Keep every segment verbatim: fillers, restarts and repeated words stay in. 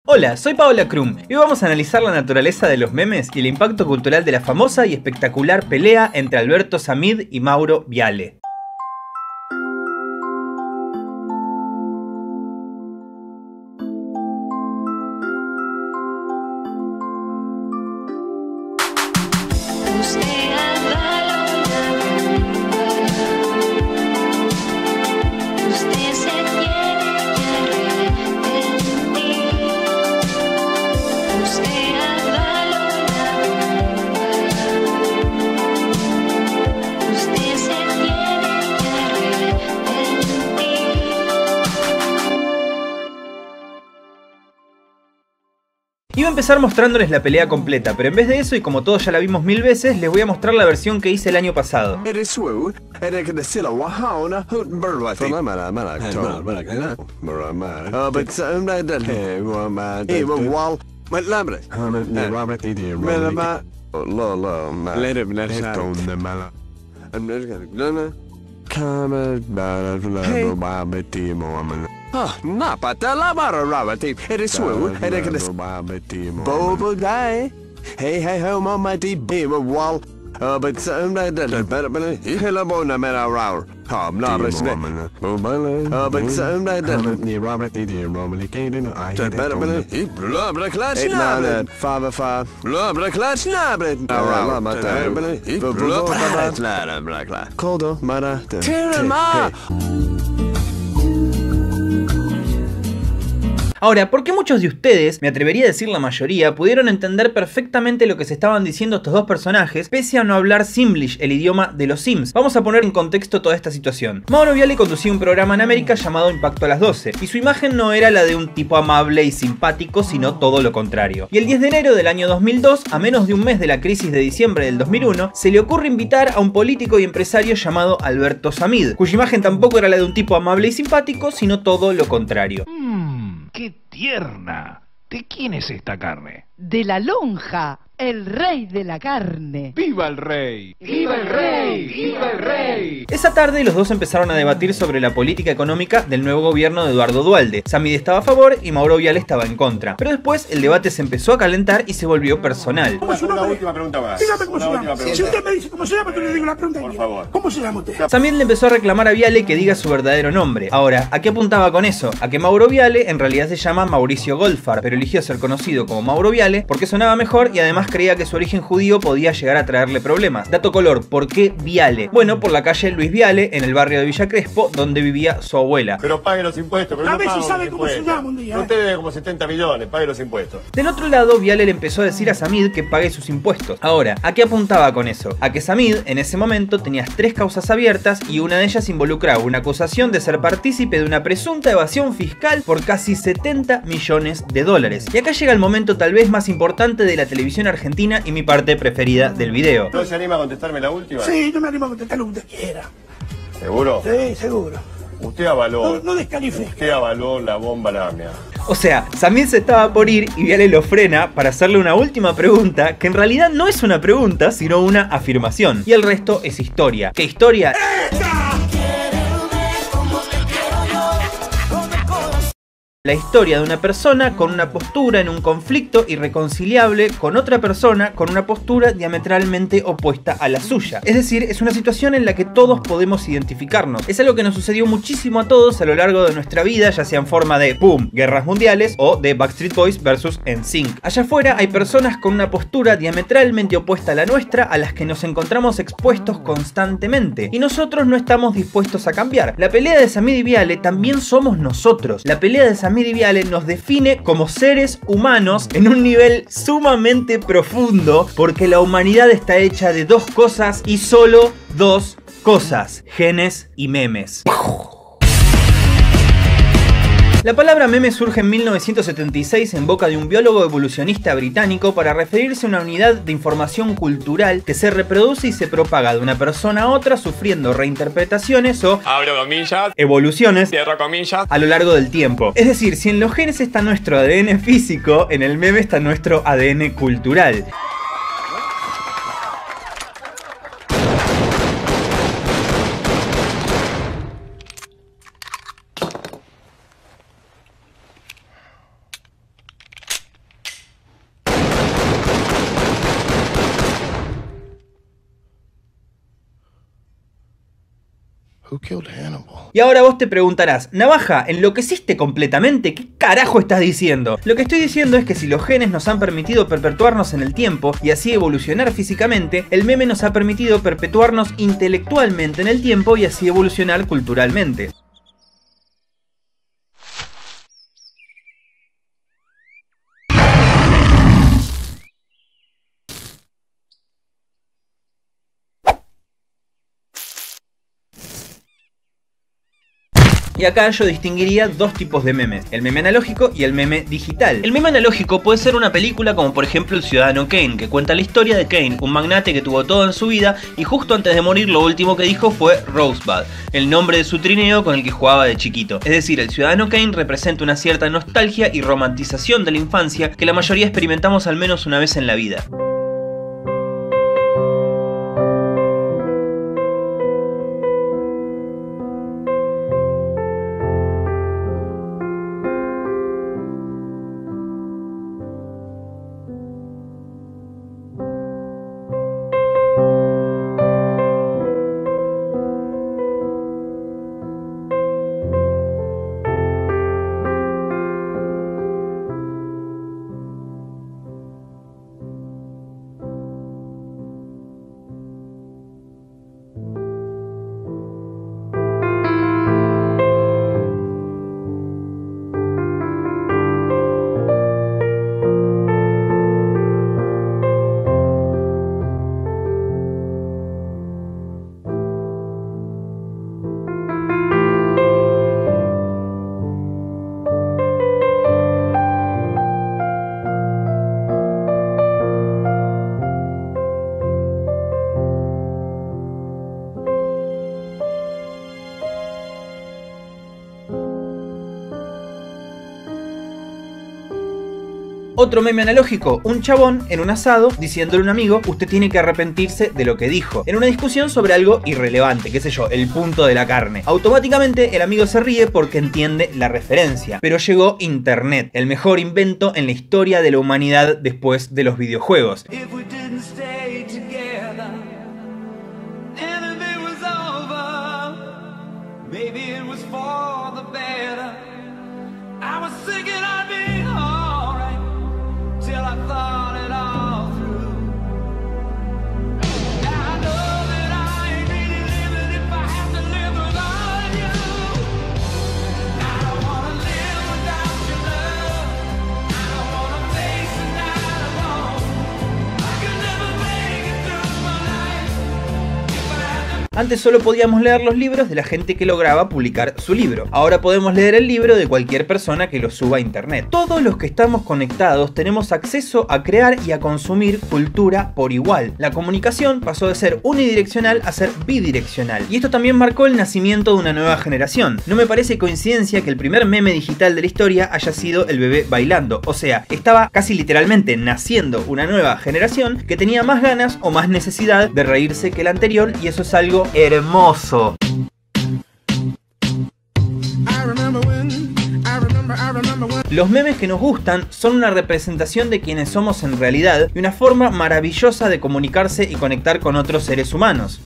Hola, soy Paola Krum y hoy vamos a analizar la naturaleza de los memes y el impacto cultural de la famosa y espectacular pelea entre Alberto Samid y Mauro Viale. Iba a empezar mostrándoles la pelea completa, pero en vez de eso, y como todos ya la vimos mil veces, les voy a mostrar la versión que hice el año pasado. Ah, napata la barra rabati. Eres su, eres bobo guy. Hey, hey, hey, mama, deep baby wall. Uh, but some that better be hella bona mera rour. Come, no, but uh, but some that the Robert the Romany came in. I better be blah blah class now. Father, father, blah blah class now. Blah blah blah blah. Coldo, mara. Tirama. Ahora, ¿por qué muchos de ustedes, me atrevería a decir la mayoría, pudieron entender perfectamente lo que se estaban diciendo estos dos personajes, pese a no hablar Simlish, el idioma de los Sims? Vamos a poner en contexto toda esta situación. Mauro Viale conducía un programa en América llamado Impacto a las doce, y su imagen no era la de un tipo amable y simpático, sino todo lo contrario. Y el diez de enero del año dos mil dos, a menos de un mes de la crisis de diciembre del dos mil uno, se le ocurre invitar a un político y empresario llamado Alberto Samid, cuya imagen tampoco era la de un tipo amable y simpático, sino todo lo contrario. ¡Qué tierna! ¿De quién es esta carne? De la lonja, el rey de la carne. ¡Viva el rey! ¡Viva el rey! ¡Viva el rey! Esa tarde los dos empezaron a debatir sobre la política económica del nuevo gobierno de Eduardo Duhalde. Samid estaba a favor y Mauro Viale estaba en contra. Pero después el debate se empezó a calentar y se volvió personal. ¿Cómo es una última pregunta más? Dígame cómo una se llama. Pregunta. Si usted me dice cómo se llama, yo le digo la pregunta. Por favor. ¿Cómo se llama usted? Samid le empezó a reclamar a Viale que diga su verdadero nombre. Ahora, ¿a qué apuntaba con eso? A que Mauro Viale en realidad se llama Mauricio Goldfarb, pero eligió ser conocido como Mauro Viale porque sonaba mejor y además creía que su origen judío podía llegar a traerle problemas. Dato color, ¿por qué Viale? Bueno, por la calle Luis Viale, en el barrio de Villa Crespo, donde vivía su abuela. Pero pague los impuestos. Pero a no ver si pago sabe los cómo se impuestos. llama un día. ¿eh? Usted debe como setenta millones, pague los impuestos. Del otro lado, Viale le empezó a decir a Samid que pague sus impuestos. Ahora, ¿a qué apuntaba con eso? A que Samid, en ese momento, tenía tres causas abiertas y una de ellas involucraba una acusación de ser partícipe de una presunta evasión fiscal por casi setenta millones de dólares. Y acá llega el momento tal vez más importante de la televisión argentina y mi parte preferida del video. ¿No se anima a contestarme la última? Sí, yo me animo a contestar lo que usted quiera. ¿Seguro? Sí, seguro. Usted avaló. No, no descalifique. Usted avaló la bomba lámina. O sea, Samid se estaba por ir y Viale lo frena para hacerle una última pregunta que en realidad no es una pregunta, sino una afirmación. Y el resto es historia. ¿Qué historia? ¡Esta! La historia de una persona con una postura en un conflicto irreconciliable con otra persona con una postura diametralmente opuesta a la suya. Es decir, es una situación en la que todos podemos identificarnos. Es algo que nos sucedió muchísimo a todos a lo largo de nuestra vida, ya sea en forma de ¡pum! Guerras mundiales o de Backstreet Boys versus N Sync. Allá afuera hay personas con una postura diametralmente opuesta a la nuestra a las que nos encontramos expuestos constantemente y nosotros no estamos dispuestos a cambiar. La pelea de Samid y Viale también somos nosotros. La pelea de Samid y Viale nos define como seres humanos en un nivel sumamente profundo, porque la humanidad está hecha de dos cosas y solo dos cosas: genes y memes. La palabra meme surge en mil novecientos setenta y seis en boca de un biólogo evolucionista británico para referirse a una unidad de información cultural que se reproduce y se propaga de una persona a otra sufriendo reinterpretaciones o abro comillas, evoluciones cierro comillas a lo largo del tiempo. Es decir, si en los genes está nuestro A D N físico, en el meme está nuestro A D N cultural. Who killed Hannibal? Y ahora vos te preguntarás, Navaja, ¿enloqueciste completamente? ¿Qué carajo estás diciendo? Lo que estoy diciendo es que si los genes nos han permitido perpetuarnos en el tiempo y así evolucionar físicamente, el meme nos ha permitido perpetuarnos intelectualmente en el tiempo y así evolucionar culturalmente. Y acá yo distinguiría dos tipos de memes, el meme analógico y el meme digital. El meme analógico puede ser una película como por ejemplo El Ciudadano Kane, que cuenta la historia de Kane, un magnate que tuvo todo en su vida y justo antes de morir lo último que dijo fue Rosebud, el nombre de su trineo con el que jugaba de chiquito. Es decir, El Ciudadano Kane representa una cierta nostalgia y romantización de la infancia que la mayoría experimentamos al menos una vez en la vida. Otro meme analógico, un chabón en un asado diciéndole a un amigo, usted tiene que arrepentirse de lo que dijo, en una discusión sobre algo irrelevante, qué sé yo, el punto de la carne. Automáticamente el amigo se ríe porque entiende la referencia, pero llegó internet, el mejor invento en la historia de la humanidad después de los videojuegos. Antes solo podíamos leer los libros de la gente que lograba publicar su libro. Ahora podemos leer el libro de cualquier persona que lo suba a internet. Todos los que estamos conectados tenemos acceso a crear y a consumir cultura por igual. La comunicación pasó de ser unidireccional a ser bidireccional. Y esto también marcó el nacimiento de una nueva generación. No me parece coincidencia que el primer meme digital de la historia haya sido el bebé bailando. O sea, estaba casi literalmente naciendo una nueva generación que tenía más ganas o más necesidad de reírse que la anterior, y eso es algo hermoso. Los memes que nos gustan son una representación de quienes somos en realidad y una forma maravillosa de comunicarse y conectar con otros seres humanos.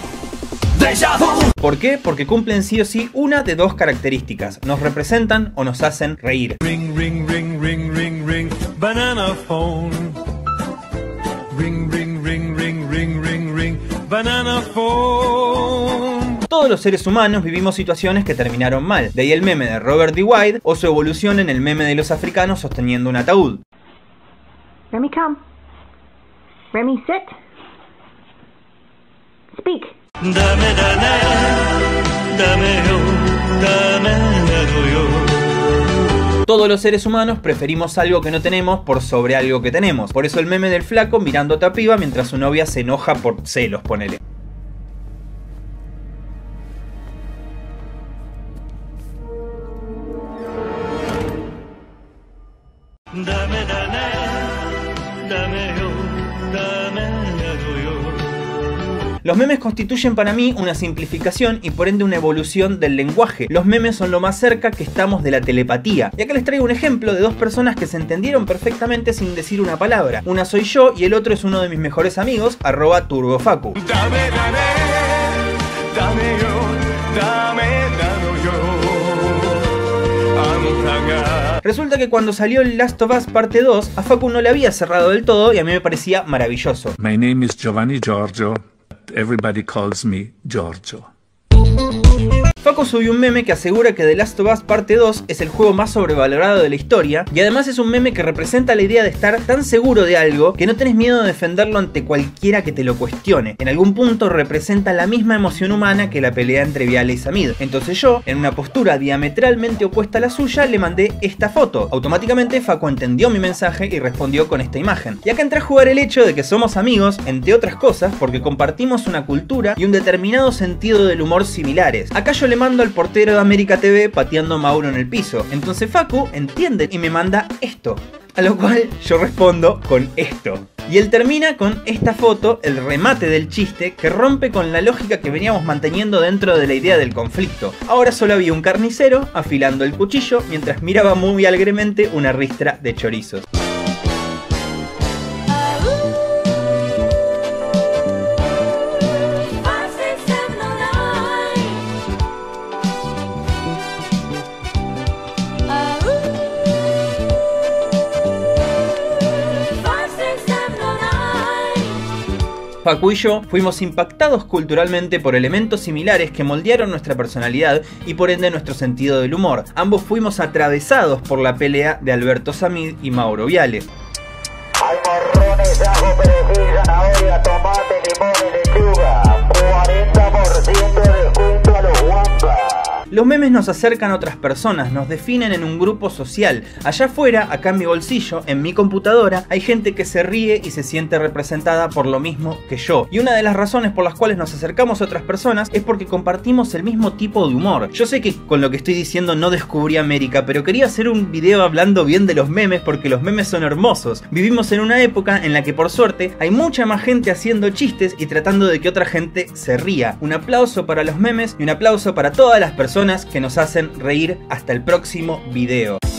¿Por qué? Porque cumplen sí o sí una de dos características: nos representan o nos hacen reír. Ring, ring, ring, ring, ring, ring, banana phone. Ring, ring, ring, ring, ring, ring, ring, banana phone. Todos los seres humanos vivimos situaciones que terminaron mal, de ahí el meme de Robert D. White o su evolución en el meme de los africanos sosteniendo un ataúd. Remy, come. Remy, sit. Speak. Dame, dame, dame yo, dame yo. Todos los seres humanos preferimos algo que no tenemos por sobre algo que tenemos. Por eso el meme del flaco mirando a otra piba mientras su novia se enoja por celos, ponele. Dame, dame, dame yo, dame yo. Los memes constituyen para mí una simplificación y por ende una evolución del lenguaje. Los memes son lo más cerca que estamos de la telepatía. Y acá les traigo un ejemplo de dos personas que se entendieron perfectamente sin decir una palabra. Una soy yo y el otro es uno de mis mejores amigos, arroba turbofacu. Dame, dame, dame yo, Resulta que cuando salió el Last of Us parte dos, a Facu no le había cerrado del todo y a mí me parecía maravilloso. My name is Giovanni Giorgio. Everybody calls me Giorgio. Facu subió un meme que asegura que The Last of Us parte dos es el juego más sobrevalorado de la historia, y además es un meme que representa la idea de estar tan seguro de algo que no tenés miedo de defenderlo ante cualquiera que te lo cuestione. En algún punto representa la misma emoción humana que la pelea entre Viale y Samid. Entonces yo, en una postura diametralmente opuesta a la suya, le mandé esta foto. Automáticamente Facu entendió mi mensaje y respondió con esta imagen. Y acá entra a jugar el hecho de que somos amigos, entre otras cosas, porque compartimos una cultura y un determinado sentido del humor similares. Acá yo le mando al portero de América T V pateando a Mauro en el piso. Entonces Facu entiende y me manda esto. A lo cual yo respondo con esto. Y él termina con esta foto, el remate del chiste, que rompe con la lógica que veníamos manteniendo dentro de la idea del conflicto. Ahora solo había un carnicero afilando el cuchillo mientras miraba muy alegremente una ristra de chorizos. Facu y yo fuimos impactados culturalmente por elementos similares que moldearon nuestra personalidad y por ende nuestro sentido del humor. Ambos fuimos atravesados por la pelea de Alberto Samid y Mauro Viale. Hay morrones, ajo, perejil, zanahoria, tomate, limón y lechuga. cuarenta por ciento de descuento a los Wampa. Los memes nos acercan a otras personas, nos definen en un grupo social. Allá afuera, acá en mi bolsillo, en mi computadora, hay gente que se ríe y se siente representada por lo mismo que yo. Y una de las razones por las cuales nos acercamos a otras personas es porque compartimos el mismo tipo de humor. Yo sé que con lo que estoy diciendo no descubrí América, pero quería hacer un video hablando bien de los memes porque los memes son hermosos. Vivimos en una época en la que por suerte hay mucha más gente haciendo chistes y tratando de que otra gente se ría. Un aplauso para los memes y un aplauso para todas las personas que nos hacen reír. Hasta el próximo video.